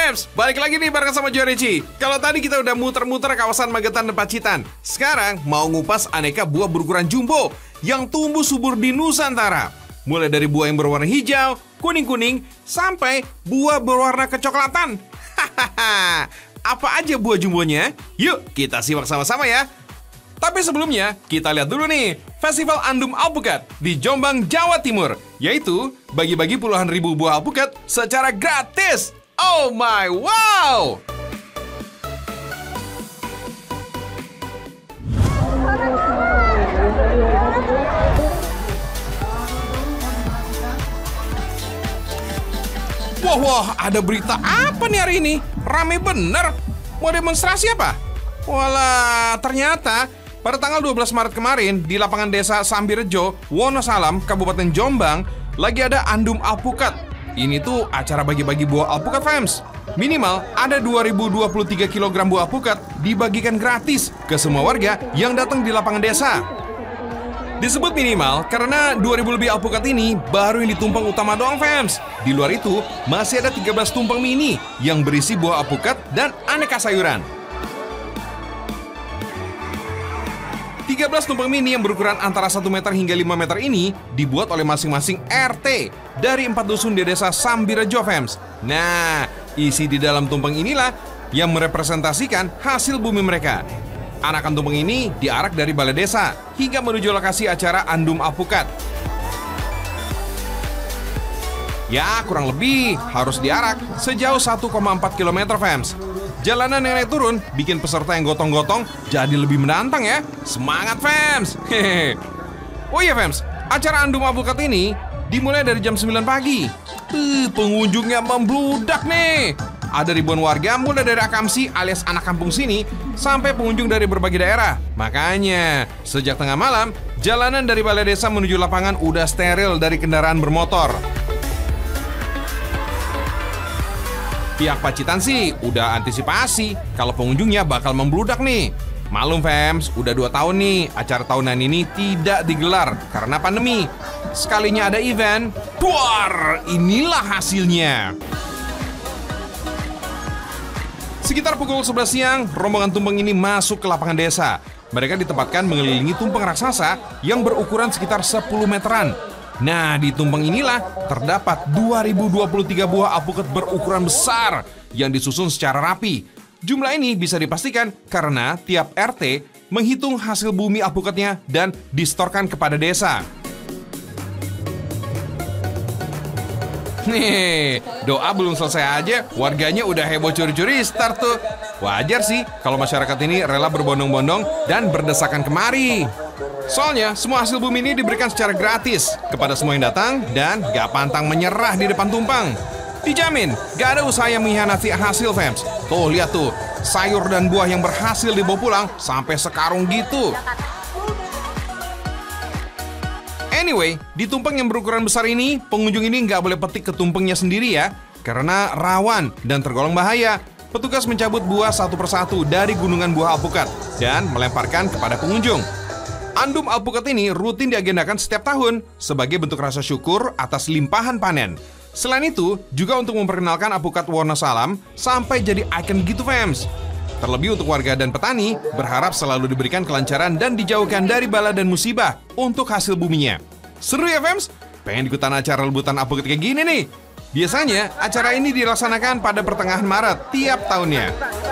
Fams, balik lagi nih bareng sama Jorici. Kalau tadi kita udah muter-muter kawasan Magetan dan Pacitan, sekarang mau ngupas aneka buah berukuran jumbo yang tumbuh subur di Nusantara. Mulai dari buah yang berwarna hijau, kuning-kuning, sampai buah berwarna kecoklatan. Hahaha, apa aja buah jumbonya? Yuk kita simak sama-sama ya. Tapi sebelumnya, kita lihat dulu nih Festival Andum Alpukat di Jombang, Jawa Timur, yaitu bagi-bagi puluhan ribu buah alpukat secara gratis. Oh my wow! Wah, ada berita apa nih hari ini? Rame bener. Mau demonstrasi apa? Walah, ternyata pada tanggal 12 Maret kemarin di lapangan desa Sambirejo, Wonosalam, Kabupaten Jombang, lagi ada Andum Alpukat. Ini tuh acara bagi-bagi buah alpukat, Fams. Minimal ada 2023 kg buah alpukat dibagikan gratis ke semua warga yang datang di lapangan desa. Disebut minimal karena 2000 lebih alpukat ini baru yang ditumpang utama doang, Fams. Di luar itu masih ada 13 tumpeng mini yang berisi buah alpukat dan aneka sayuran. 13 tumpeng mini yang berukuran antara 1 meter hingga 5 meter ini dibuat oleh masing-masing RT dari 4 dusun di desa Sambirejo, Fams. Nah, isi di dalam tumpeng inilah yang merepresentasikan hasil bumi mereka. Anakan tumpeng ini diarak dari balai desa hingga menuju lokasi acara Andum Alpukat. Ya, kurang lebih harus diarak sejauh 1,4 km, Fams. Jalanan yang naik turun bikin peserta yang gotong-gotong jadi lebih menantang ya. Semangat, Fams! Hehehe. Oh iya, Fams, acara Andum Alpukat ini dimulai dari jam 9 pagi. Pengunjungnya membludak nih. Ada ribuan warga mulai dari akamsi alias anak kampung sini sampai pengunjung dari berbagai daerah. Makanya, sejak tengah malam, jalanan dari balai desa menuju lapangan udah steril dari kendaraan bermotor. Pihak Pacitan sih udah antisipasi kalau pengunjungnya bakal membludak nih. Malum, Fams, udah 2 tahun nih acara tahunan ini tidak digelar karena pandemi. Sekalinya ada event, duar, inilah hasilnya. Sekitar pukul 11 siang, rombongan tumpeng ini masuk ke lapangan desa. Mereka ditempatkan mengelilingi tumpeng raksasa yang berukuran sekitar 10 meteran. Nah, di tumpeng inilah terdapat 2023 buah alpukat berukuran besar yang disusun secara rapi. Jumlah ini bisa dipastikan karena tiap RT menghitung hasil bumi alpukatnya dan distorkan kepada desa. Nih, doa belum selesai aja, warganya udah heboh curi-curi start tuh. Wajar sih kalau masyarakat ini rela berbondong-bondong dan berdesakan kemari. Soalnya semua hasil bumi ini diberikan secara gratis kepada semua yang datang dan gak pantang menyerah di depan tumpeng. Dijamin gak ada usaha yang mengkhianati hasil, Fams. Tuh, lihat tuh, sayur dan buah yang berhasil dibawa pulang sampai sekarung gitu. Anyway, di tumpeng yang berukuran besar ini, pengunjung ini nggak boleh petik ke tumpengnya sendiri ya, karena rawan dan tergolong bahaya. Petugas mencabut buah satu persatu dari gunungan buah alpukat dan melemparkan kepada pengunjung. Andum Alpukat ini rutin diagendakan setiap tahun sebagai bentuk rasa syukur atas limpahan panen. Selain itu, juga untuk memperkenalkan alpukat Wonosalam sampai jadi ikon gitu, Fams. Terlebih untuk warga dan petani, berharap selalu diberikan kelancaran dan dijauhkan dari bala dan musibah untuk hasil buminya. Seru ya, Fams? Pengen ikutan acara rebutan alpukat kayak gini nih? Biasanya, acara ini dilaksanakan pada pertengahan Maret tiap tahunnya.